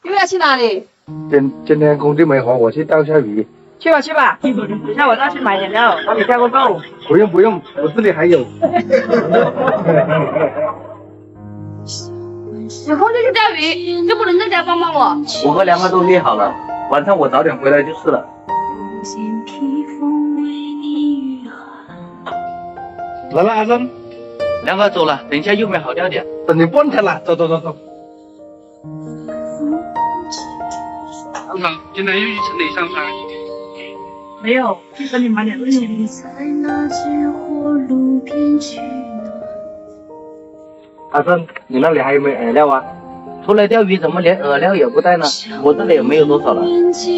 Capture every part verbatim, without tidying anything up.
又要去哪里？ 今今天工地没活，我去钓下鱼。 去吧去吧，等下我再去买点料，帮你加个购。 不用不用，我这里还有。 有空就去钓鱼，就不能在家帮帮我？ 我和梁哥都约好了，晚上我早点回来就是了。 来了，阿珍。 梁哥走了，等一下又没好钓点。 等你半天了，走走走走。 老嫂，今天又去城里上山？ 没有，去城里买点东西。 阿珍，你那里还有没有饵料啊？ 出来钓鱼怎么连饵料也不带呢？我这里也没有多少了。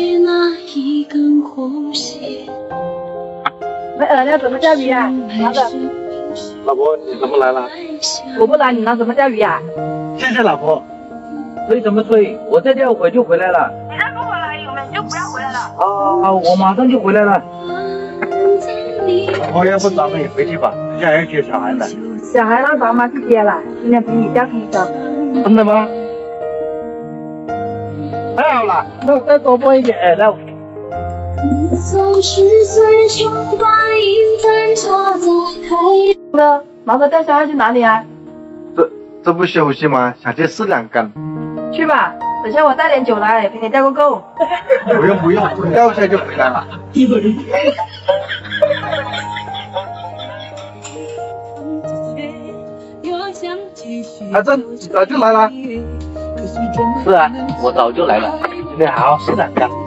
没饵料怎么钓鱼啊？拿着。 老婆，你怎么来了？ 我不来，你拿什么钓鱼啊？ 谢谢老婆。 催什么催？我再钓会就回来了。 你再不回来，有没有就不要回来了。 啊，我马上就回来了。 老婆，要不咱们也回去吧，人家还要接小孩呢。 小孩让爸妈去接了，今天陪你钓通宵。 真的吗？太好了，那我再多拨一点饵料。 哥，忙着钓虾要去哪里啊？ 这这不休息吗？想去试两竿。 去吧，等下我带点酒来陪你钓个够。 不用不用，钓一下就回来了。阿珍，你早就来了。 是啊，我早就来了。 今天好好试两竿。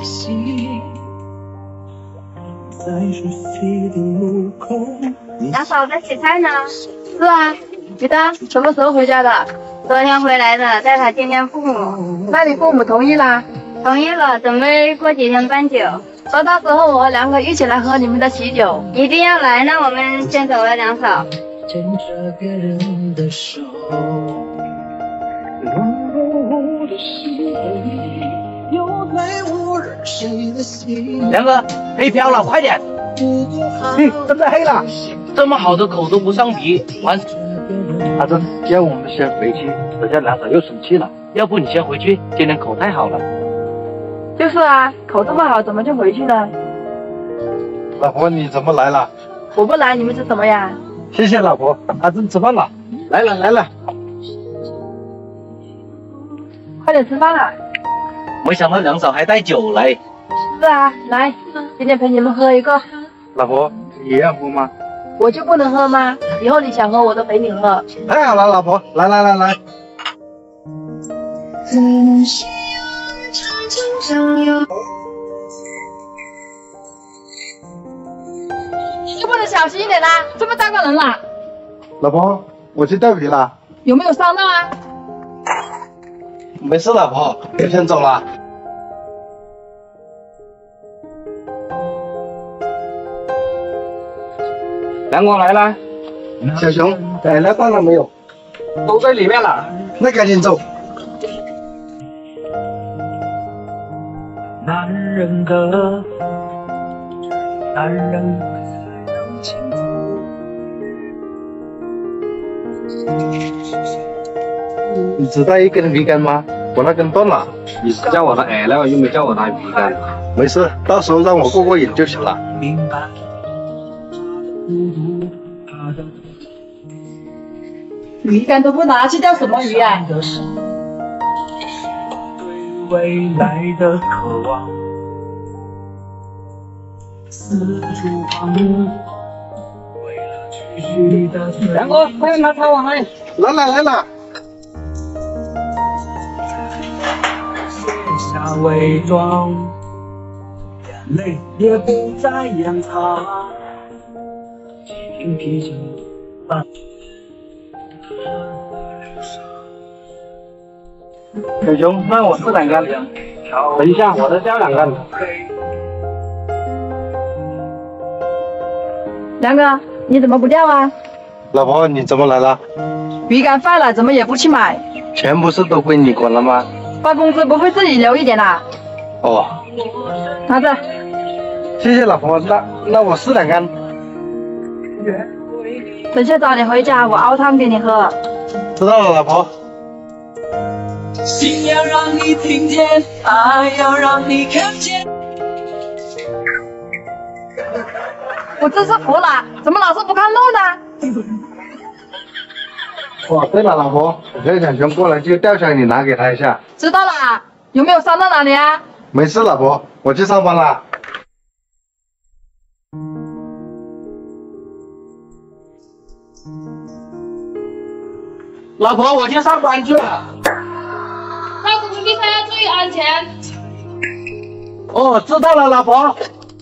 大嫂在洗菜呢。 是啊，鱼丹什么时候回家的？ 昨天回来的，带他见见父母。 那你父母同意啦？ 同意了，准备过几天办酒。 说到时候我和梁哥一起来喝你们的喜酒。 一定要来，那我们先走了，梁嫂。 牵着别人的手， 梁哥，黑漂了，快点！ 嘿，真的黑了。 这么好的口都不上皮，完。 阿珍，要我们先回去，等下梁嫂又生气了。 要不你先回去，今天口太好了。 就是啊，口这么好，怎么就回去呢？ 老婆，你怎么来了？ 我不来，你们吃什么呀？ 谢谢老婆，阿珍吃饭了。来了来了， 快点吃饭了。 没想到梁嫂还带酒来。 是啊，来，今天陪你们喝一个。 老婆，你也要喝吗？ 我就不能喝吗？以后你想喝我都陪你喝。 太好了，老婆，来来来来。 就不能小心一点啦？这么大个人了。 老婆，我去钓鱼了。 有没有伤到啊？ 没事，老婆，我先走了。 梁光来了。 小熊，饵料到了没有？ 都在里面了。 那赶紧走。 男人的男人你只带一根鱼竿吗？我那根断了。 你是叫我的饵料，又没叫我拿鱼竿。 没事，到时候让我过过瘾就行了。 明白鱼竿都不拿去钓什么鱼啊？ 对未来的渴望，四处旁为了继续的梁哥，快点拿抄网来。 来了来了。 卸下伪装，眼泪也不再掩藏，几瓶啤酒伴小熊，那我试两竿。等一下，我再钓两竿。 梁哥，你怎么不钓啊？ 老婆，你怎么来了？ 鱼竿坏了，怎么也不去买？ 钱不是都归你管了吗？ 发工资不会自己留一点啦？ 哦， 拿着。 谢谢老婆，那那我试两竿。 等下早点回家，我熬汤给你喝。 知道了，老婆。 心要让你听见，爱要让你看见。 我真是服了，怎么老是不看路呢？ 哦，对了，老婆，小小熊过来借吊箱，你拿给他一下。 知道了，有没有伤到哪里啊？ 没事，老婆，我去上班了。 老婆，我去上班去了。 高空比赛要注意安全。 哦，知道了，老婆。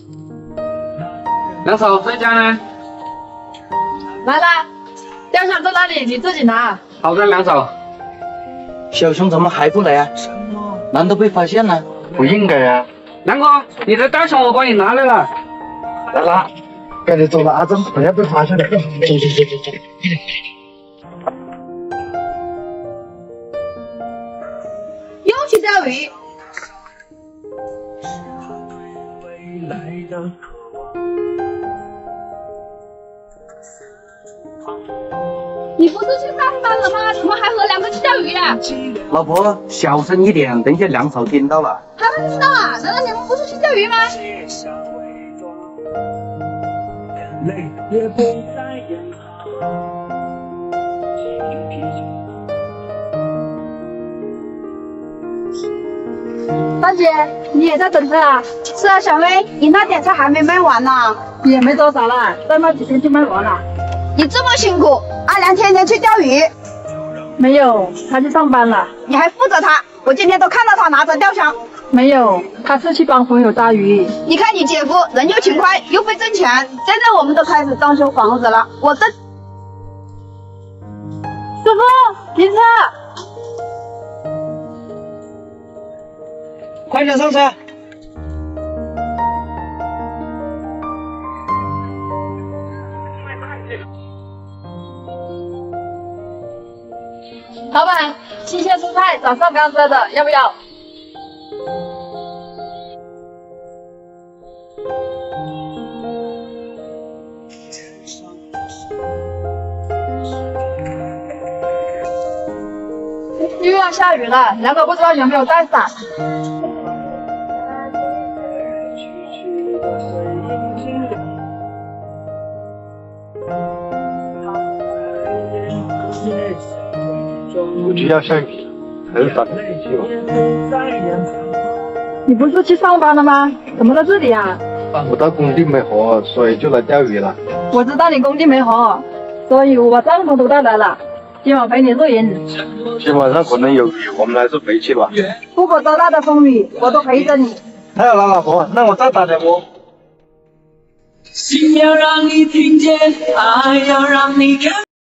两嫂在家呢？ 来啦，吊箱在哪里？你自己拿。 好的，两嫂。 小熊怎么还不来啊？难道被发现了？ 不应该呀、啊。 梁哥，你的吊箱我帮你拿来了。 来啦，赶紧走了，阿珍，不要被发现了。走走走走走。 又去钓鱼。你不是去上班了吗？怎么还和两个去钓鱼啊？ 老婆，小声一点，等一下两嫂听到了。 他们知道啊？难道你们不是去钓鱼吗？大姐，你也在等车啊？ 是啊，小薇，你那点菜还没卖完呢。 也没多少了，再卖几天就卖完了。 你这么辛苦，阿良天天去钓鱼， 没有，他去上班了。 你还负责他？我今天都看到他拿着钓箱。 没有，他是去帮朋友抓鱼。 你看你姐夫人又勤快又会挣钱，现在我们都开始装修房子了，我这……师傅，停车！ 快点上车。 老板，新鲜蔬菜，早上刚摘的，要不要？又要下雨了，两个不知道有没有带伞。 估计要下雨了，很少天气了。 你不是去上班了吗？怎么在这里啊？ 我到工地没活，所以就来钓鱼了。 我知道你工地没活，所以我把帐篷都带来了，今晚陪你露营。 今晚上可能有雨，我们还是回去吧。 不管多大的风雨，我都陪着你。 太好了，老婆，那我再打点窝。 心要让你听见，爱要让你看。